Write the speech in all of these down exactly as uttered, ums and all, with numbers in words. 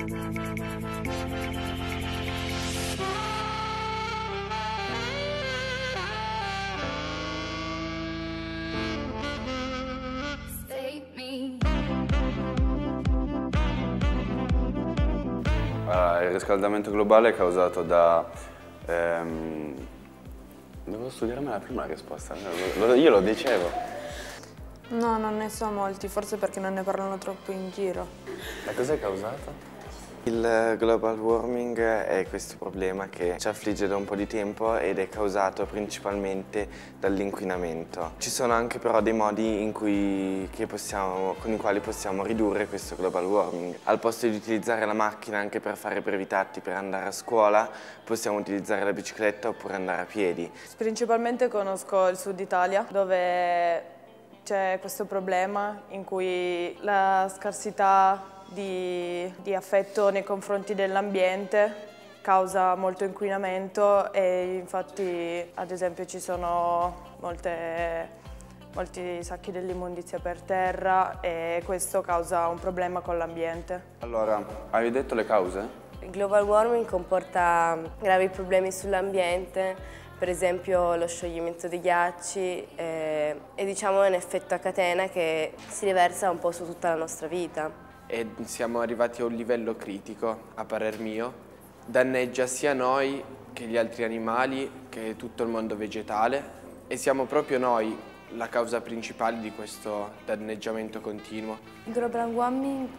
Uh, il riscaldamento globale è causato da... Ehm... Devo studiarmi la prima risposta, io lo dicevo. No, non ne so molti, forse perché non ne parlano troppo in giro. Da cos'è causato? Il global warming è questo problema che ci affligge da un po' di tempo ed è causato principalmente dall'inquinamento. Ci sono anche però dei modi in cui, che possiamo, con i quali possiamo ridurre questo global warming. Al posto di utilizzare la macchina anche per fare brevi tratti per andare a scuola, possiamo utilizzare la bicicletta oppure andare a piedi. Principalmente conosco il sud Italia, dove c'è questo problema in cui la scarsità Di, di affetto nei confronti dell'ambiente causa molto inquinamento e infatti ad esempio ci sono molte, molti sacchi dell'immondizia per terra e questo causa un problema con l'ambiente. Allora, hai detto le cause? Il global warming comporta gravi problemi sull'ambiente, per esempio lo scioglimento dei ghiacci eh, e diciamo è un effetto a catena che si riversa un po' su tutta la nostra vita. E siamo arrivati a un livello critico, a parer mio, danneggia sia noi che gli altri animali, che tutto il mondo vegetale e siamo proprio noi la causa principale di questo danneggiamento continuo. Il global warming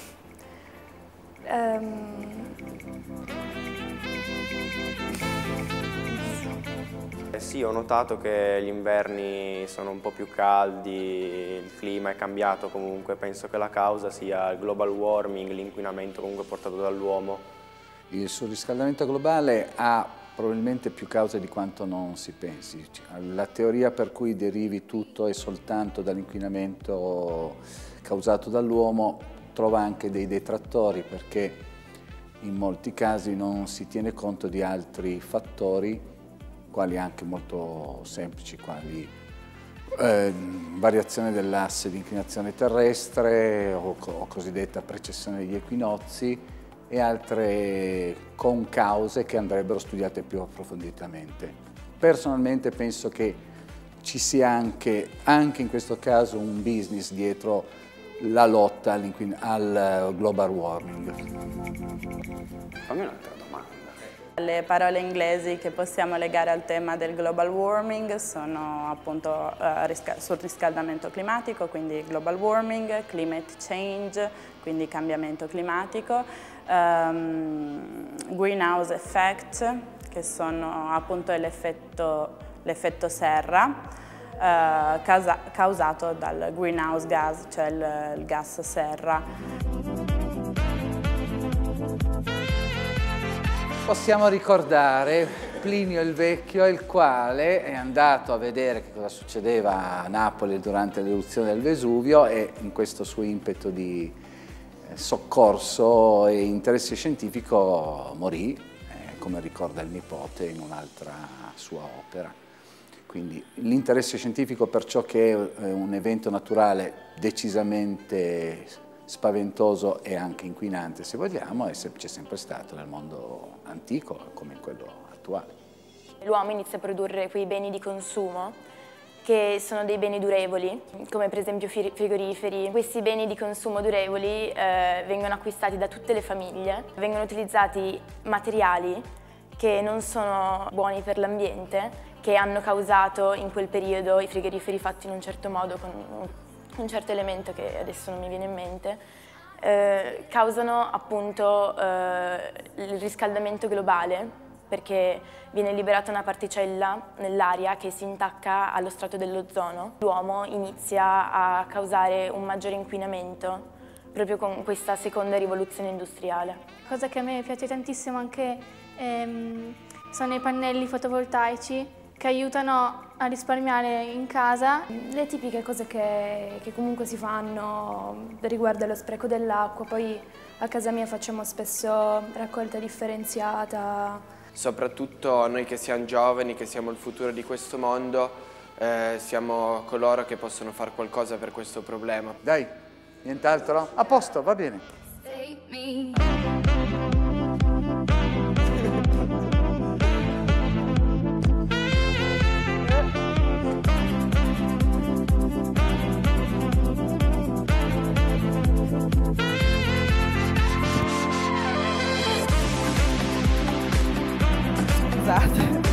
um... Eh sì, ho notato che gli inverni sono un po' più caldi, il clima è cambiato comunque, penso che la causa sia il global warming, l'inquinamento comunque portato dall'uomo. Il surriscaldamento globale ha probabilmente più cause di quanto non si pensi. La teoria per cui derivi tutto e soltanto dall'inquinamento causato dall'uomo trova anche dei detrattori perché in molti casi non si tiene conto di altri fattori quali anche molto semplici, quali eh, variazione dell'asse di inclinazione terrestre o, o cosiddetta precessione degli equinozi e altre concause che andrebbero studiate più approfonditamente. Personalmente penso che ci sia anche, anche in questo caso un business dietro la lotta al global warming. Fammi un'altra domanda. Le parole inglesi che possiamo legare al tema del global warming sono appunto eh, sul riscaldamento climatico, quindi global warming, climate change, quindi cambiamento climatico, um, greenhouse effect, che sono appunto l'effetto l'effetto serra, eh, causa, causato dal greenhouse gas, cioè il, il gas serra. Possiamo ricordare Plinio il Vecchio, il quale è andato a vedere che cosa succedeva a Napoli durante l'eruzione del Vesuvio e in questo suo impeto di soccorso e interesse scientifico morì, eh, come ricorda il nipote in un'altra sua opera. Quindi l'interesse scientifico per ciò che è un evento naturale decisamente spaventoso e anche inquinante, se vogliamo, c'è sempre stato nel mondo antico come in quello attuale. L'uomo inizia a produrre quei beni di consumo che sono dei beni durevoli, come per esempio frigoriferi. Questi beni di consumo durevoli eh, vengono acquistati da tutte le famiglie, vengono utilizzati materiali che non sono buoni per l'ambiente, che hanno causato in quel periodo i frigoriferi fatti in un certo modo, con un certo elemento che adesso non mi viene in mente, eh, causano appunto eh, il riscaldamento globale, perché viene liberata una particella nell'aria che si intacca allo strato dell'ozono. L'uomo inizia a causare un maggiore inquinamento proprio con questa seconda rivoluzione industriale. Cosa che a me piace tantissimo anche ehm, sono i pannelli fotovoltaici che aiutano a risparmiare in casa. Le tipiche cose che, che comunque si fanno riguardo allo spreco dell'acqua, poi a casa mia facciamo spesso raccolta differenziata. Soprattutto noi che siamo giovani, che siamo il futuro di questo mondo, eh, siamo coloro che possono fare qualcosa per questo problema. Dai, nient'altro? A posto, va bene. Scusate.